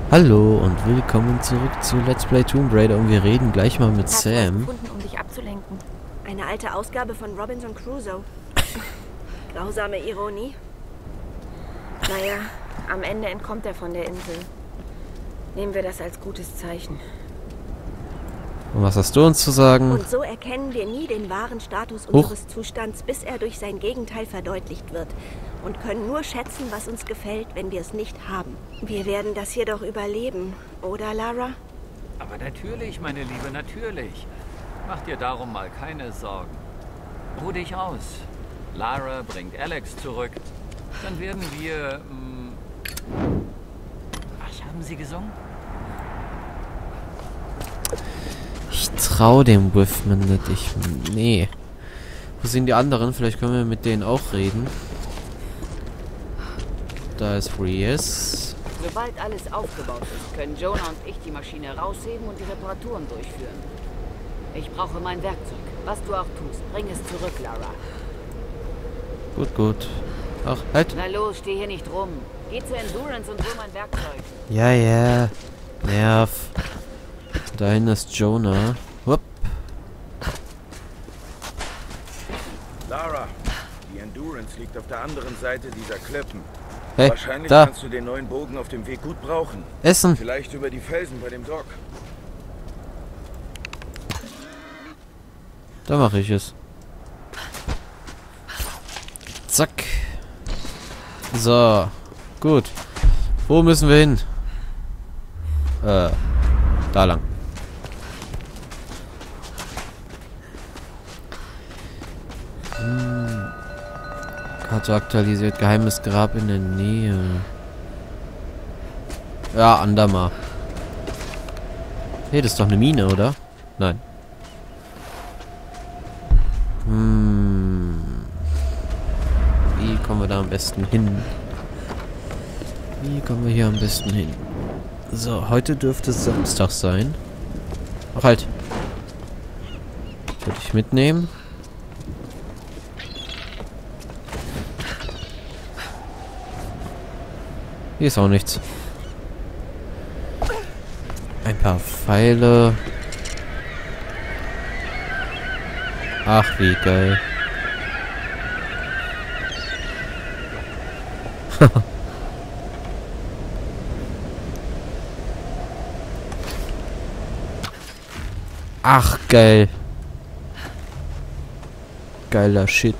Hallo und willkommen zurück zu Let's Play Tomb Raider und wir reden gleich mal mit Hast du was Sam. gefunden, um dich abzulenken? Eine alte Ausgabe von Robinson Crusoe. Grausame Ironie. Naja, am Ende entkommt er von der Insel. Nehmen wir das als gutes Zeichen. Und was hast du uns zu sagen? Und so erkennen wir nie den wahren Status unseres Zustands, bis er durch sein Gegenteil verdeutlicht wird. Und können nur schätzen, was uns gefällt, wenn wir es nicht haben. Wir werden das hier doch überleben, oder Lara? Aber natürlich, meine Liebe, natürlich. Mach dir darum mal keine Sorgen. Ruh dich aus. Lara bringt Alex zurück. Dann werden wir... Was haben Sie gesungen? Ich trau dem Whiffman nicht. Nee. Wo sind die anderen? Vielleicht können wir mit denen auch reden. Da ist Reyes. Sobald alles aufgebaut ist, können Jonah und ich die Maschine rausheben und die Reparaturen durchführen. Ich brauche mein Werkzeug. Was du auch tust, bring es zurück, Lara. Gut, gut. Ach, halt. Na los, steh hier nicht rum. Geh zur Endurance und hol mein Werkzeug. Ja, ja. Nerv. Dahin ist Jonah. Hup. Lara, die Endurance liegt auf der anderen Seite dieser Klippen. Hey, Wahrscheinlich da. kannst du den neuen Bogen auf dem Weg gut brauchen. Essen. Vielleicht über die Felsen bei dem Dock. Da mache ich es. Zack. So. Gut. Wo müssen wir hin? Da lang. Karte aktualisiert. Geheimes Grab in der Nähe. Ja, Andama. Hey, das ist doch eine Mine, oder? Nein. Wie kommen wir da am besten hin? Wie kommen wir hier am besten hin? So, heute dürfte es Samstag sein. Ach halt. Würde ich mitnehmen. Hier ist auch nichts. Ein paar Pfeile. Ach, wie geil. Ach, geil. Geiler Shit.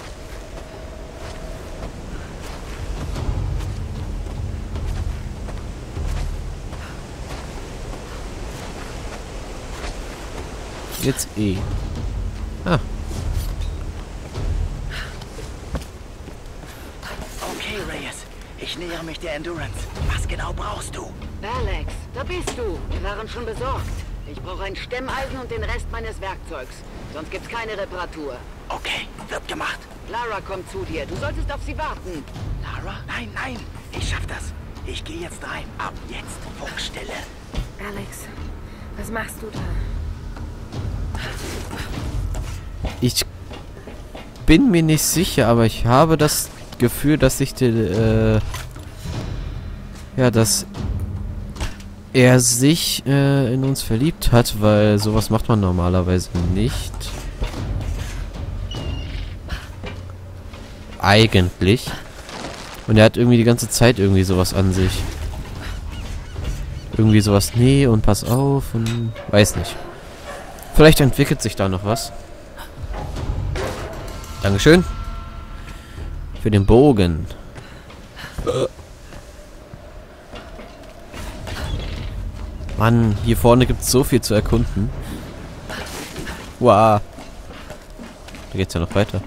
Jetzt eh. Ah. Okay, Reyes. Ich nähere mich der Endurance. Was genau brauchst du? Alex, da bist du. Wir waren schon besorgt. Ich brauche ein Stemmeisen und den Rest meines Werkzeugs. Sonst gibt's keine Reparatur. Okay, wird gemacht. Lara kommt zu dir. Du solltest auf sie warten. Lara? Nein, nein. Ich schaff das. Ich gehe jetzt rein. Ab jetzt. Funkstille. Alex, was machst du da? Ich bin mir nicht sicher, aber ich habe das Gefühl, dass sich dass er sich in uns verliebt hat, weil sowas macht man normalerweise nicht. Eigentlich. Und er hat irgendwie die ganze Zeit irgendwie sowas an sich. Irgendwie sowas, nee, und pass auf und weiß nicht. Vielleicht entwickelt sich da noch was. Dankeschön. Für den Bogen. Mann, hier vorne gibt es so viel zu erkunden. Wow. Da geht's ja noch weiter.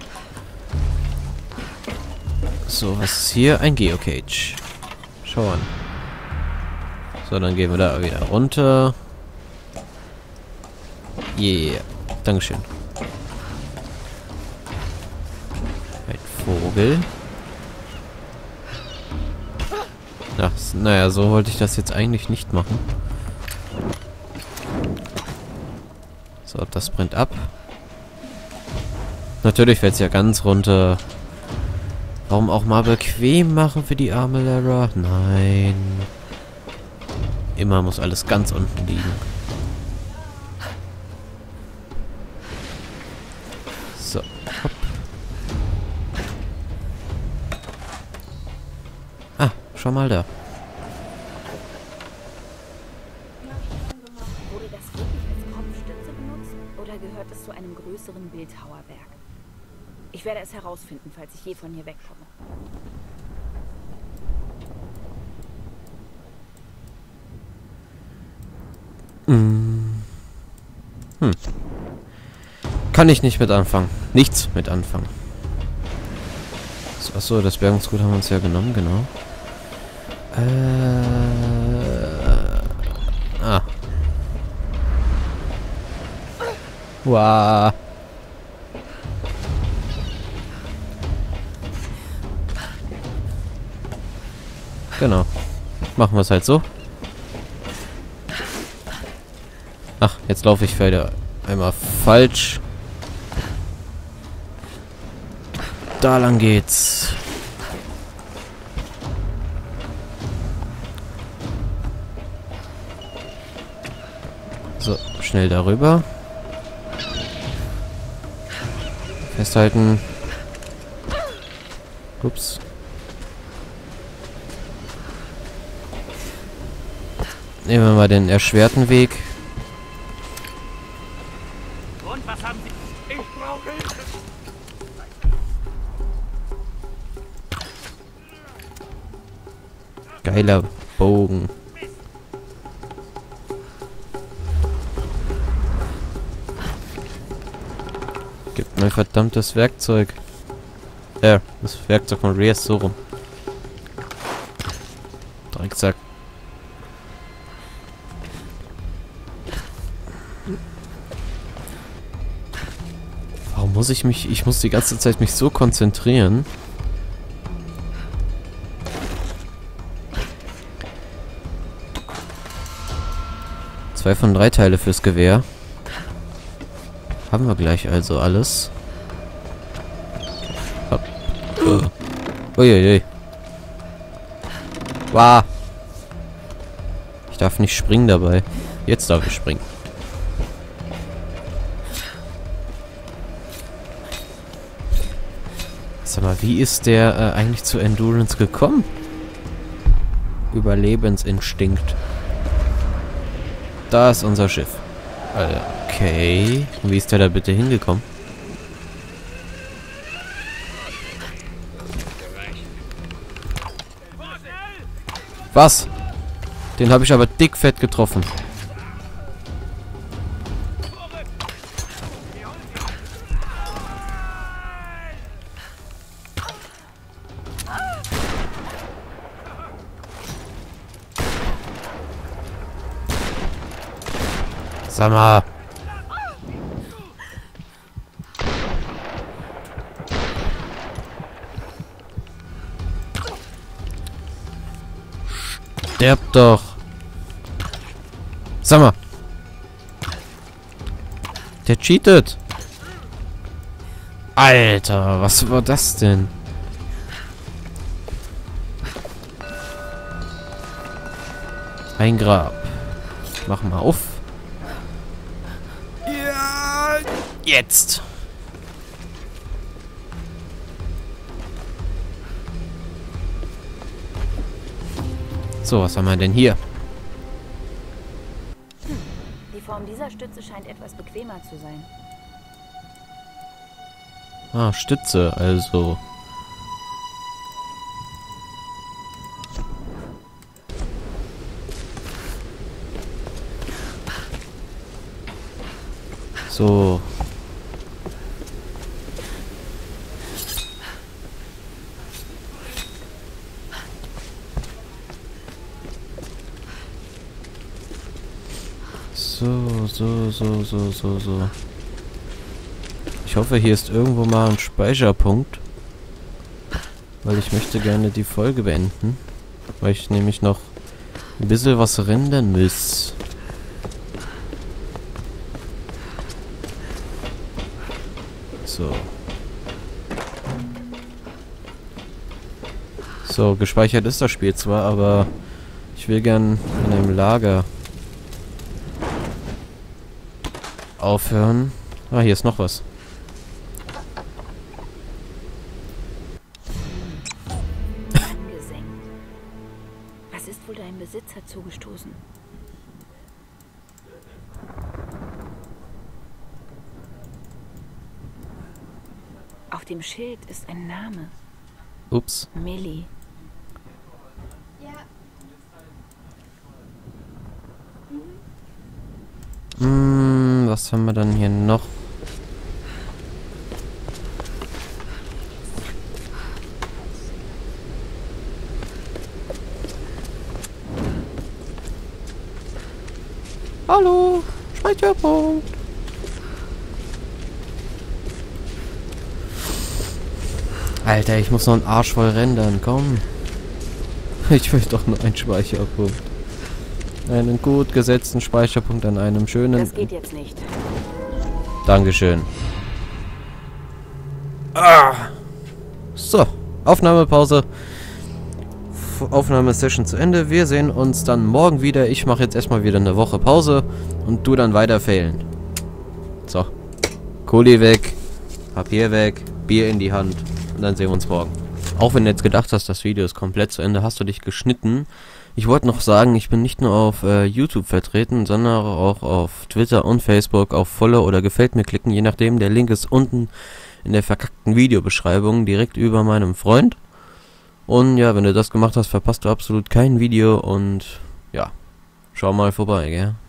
So, was ist hier? Ein Geocage. Schau an. So, dann gehen wir da wieder runter. Yeah. Dankeschön. Ein Vogel. Ach, naja, so wollte ich das jetzt eigentlich nicht machen. So, das brennt ab. Natürlich fällt es ja ganz runter. Warum auch mal bequem machen für die arme Lara? Nein. Immer muss alles ganz unten liegen. So, hopp. Ah, schon mal da. Wurde das wirklich als Kopfstütze benutzt oder gehört es zu einem größeren Bildhauerwerk? Ich werde es herausfinden, falls ich je von hier wegkomme. Kann ich nicht mit anfangen. Nichts mit anfangen. So, achso, das Bergungsgut haben wir uns ja genommen, genau. Ah. Wow. Genau. Machen wir es halt so. Ach, jetzt laufe ich wieder einmal falsch. Da lang geht's. So, schnell darüber. Festhalten. Ups. Nehmen wir mal den erschwerten Weg. Und was haben Sie? Ich brauche Hilfe. Geiler Bogen. Gib mein verdammtes Werkzeug. Das Werkzeug von Reyes so rum. Drecksack. Warum muss ich mich... Ich muss die ganze Zeit mich so konzentrieren. 2 von 3 Teile fürs Gewehr. Haben wir gleich also alles. Hopp. Uiuiui. Wow. Ich darf nicht springen dabei. Jetzt darf ich springen. Sag mal, wie ist der eigentlich zu Endurance gekommen? Überlebensinstinkt. Da ist unser Schiff. Okay. Und wie ist der da bitte hingekommen? Was? Den habe ich aber dickfett getroffen. Sag mal. Sterb doch. Sag mal. Der cheatet. Alter, was war das denn? Ein Grab. Mach mal auf. Ja, jetzt. So, was haben wir denn hier? Die Form dieser Stütze scheint etwas bequemer zu sein. Ah, Stütze, also. So. So. Ich hoffe, hier ist irgendwo mal ein Speicherpunkt. Weil ich möchte gerne die Folge beenden. Weil ich nämlich noch ein bisschen was rendern muss. So. So, gespeichert ist das Spiel zwar, aber Ich will gern in einem Lager aufhören. Ah, hier ist noch was. Angesenkt. Was ist wohl deinem Besitzer zugestoßen? Auf dem Schild ist ein Name. Ups. Millie. Was haben wir dann hier noch? Hallo, Speicherpunkt. Alter, ich muss noch einen Arsch voll rendern, komm. Ich will doch nur einen Speicherpunkt. Einen gut gesetzten Speicherpunkt an einem schönen... Das geht jetzt nicht. Dankeschön. So, Aufnahmepause. Aufnahmesession zu Ende. Wir sehen uns dann morgen wieder. Ich mache jetzt erstmal wieder eine Woche Pause und du dann weiter failen. So. Kuli weg, Papier weg, Bier in die Hand und dann sehen wir uns morgen. Auch wenn du jetzt gedacht hast, das Video ist komplett zu Ende, hast du dich geschnitten. Ich wollte noch sagen, ich bin nicht nur auf YouTube vertreten, sondern auch auf Twitter und Facebook. Auf Follow oder Gefällt mir klicken, je nachdem. Der Link ist unten in der verkackten Videobeschreibung, direkt über meinem Freund. Und ja, wenn du das gemacht hast, verpasst du absolut kein Video und ja, schau mal vorbei, gell?